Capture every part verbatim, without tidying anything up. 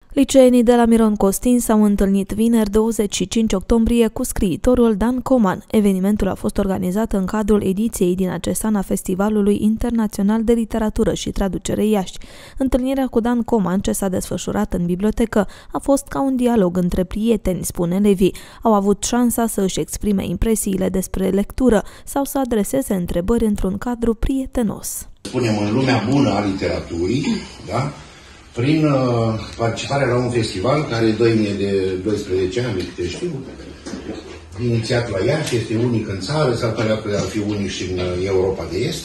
Liceenii de la Miron Costin s-au întâlnit vineri, douăzeci și cinci octombrie, cu scriitorul Dan Coman. Evenimentul a fost organizat în cadrul ediției din acest an a Festivalului Internațional de Literatură și Traducere Iași. Întâlnirea cu Dan Coman, ce s-a desfășurat în bibliotecă, a fost ca un dialog între prieteni, spune elevii. Au avut șansa să își exprime impresiile despre lectură sau să adreseze întrebări într-un cadru prietenos. Spunem, în lumea bună a literaturii, da? Prin uh, participarea la un festival care dăinuie de doisprezece ani, câte știu, inițiat la Iași, este unic în țară, s-ar părea că ar fi unic și în Europa de Est.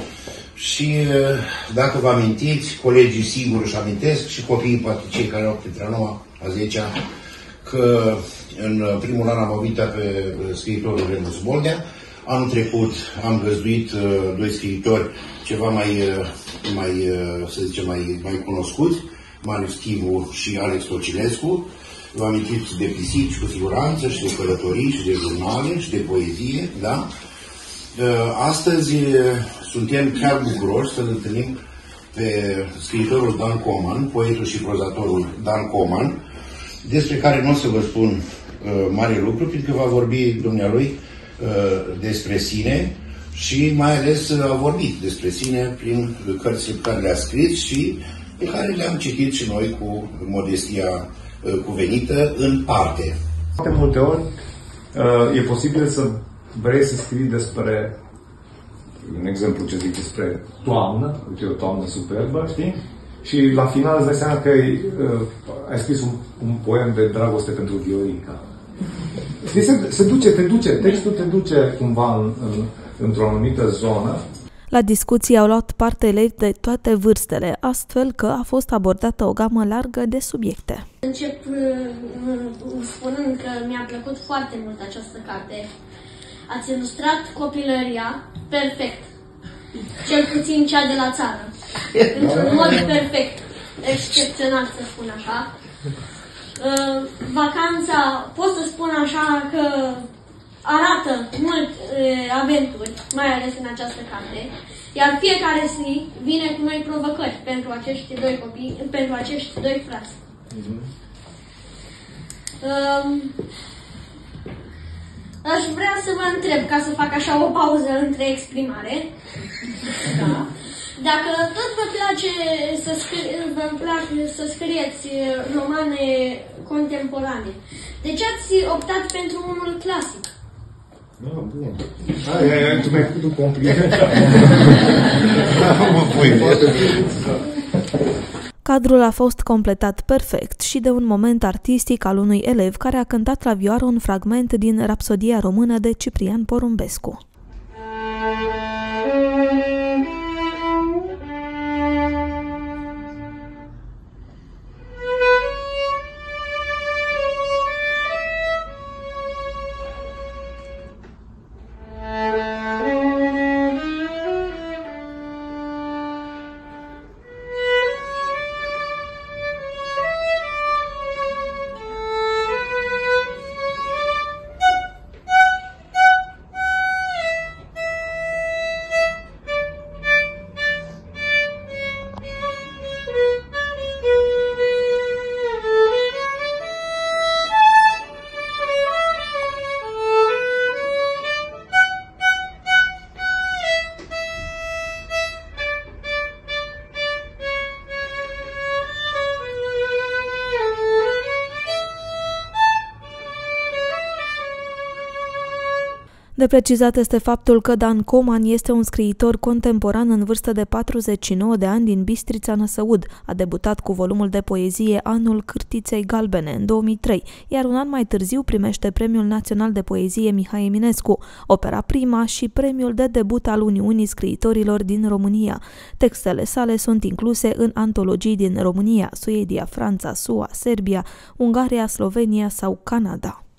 Și uh, dacă vă amintiți, colegii sigur își amintesc și copiii, poate cei care au printre noua a zecea, că în primul an am avut pe scriitorul Remus Boldea. Anul trecut am găzduit uh, doi scriitori ceva mai, uh, mai uh, să zicem, mai, mai cunoscuți, Marius Chivu și Alex Tocilescu. Vă amintiți de pisici, cu siguranță, și de călătorii, și de jurnale, și de poezie, da? Uh, astăzi uh, suntem chiar bucuroși să-l întâlnim pe scriitorul Dan Coman, poetul și prozatorul Dan Coman, despre care nu o să vă spun uh, mare lucru, pentru că va vorbi dumnealui despre sine și mai ales a vorbit despre sine prin cărțile pe care le-a scris și pe care le-am citit și noi cu modestia cuvenită în parte. Foarte multe ori e posibil să vrei să scrii despre, un exemplu ce zic, despre toamnă, uite o toamnă superbă, știi? Și la final îți dai seama că ai, ai scris un, un poem de dragoste pentru Viorica. Se, se duce, te duce, textul te duce cumva în, în, într-o anumită zonă. La discuții au luat parte elevi de toate vârstele, astfel că a fost abordată o gamă largă de subiecte. Încep spunând că mi-a plăcut foarte mult această carte. Ați ilustrat copilăria perfect, cel puțin cea de la țară, într-un mod perfect, excepțional, să spun așa. Uh, vacanța, pot să spun așa că arată mult uh, aventuri, mai ales în această carte, iar fiecare zi vine cu noi provocări pentru acești doi copii, pentru acești doi frați. Uh, aș vrea să vă întreb, ca să fac așa o pauză între exprimare, da. Dacă tot vă place să, scrie, vă place să scrieți romane contemporane, de ce ați optat pentru unul clasic? Ah, bun. Ah, tu mi-ai făcut un compliment. Cadrul a fost completat perfect și de un moment artistic al unui elev care a cântat la vioară un fragment din Rapsodia română de Ciprian Porumbescu. De precizat este faptul că Dan Coman este un scriitor contemporan în vârstă de patruzeci și nouă de ani din Bistrița Năsăud. A debutat cu volumul de poezie Anul Cârtiței Galbene în două mii trei, iar un an mai târziu primește Premiul Național de Poezie Mihai Eminescu, opera prima și premiul de debut al Uniunii Scriitorilor din România. Textele sale sunt incluse în antologii din România, Suedia, Franța, S U A, Serbia, Ungaria, Slovenia sau Canada.